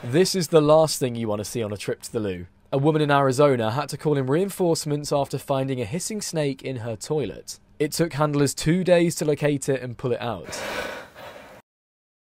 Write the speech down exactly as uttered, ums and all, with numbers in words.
This is the last thing you want to see on a trip to the loo. A woman in Arizona had to call in reinforcements after finding a hissing snake in her toilet. It took handlers two days to locate it and pull it out.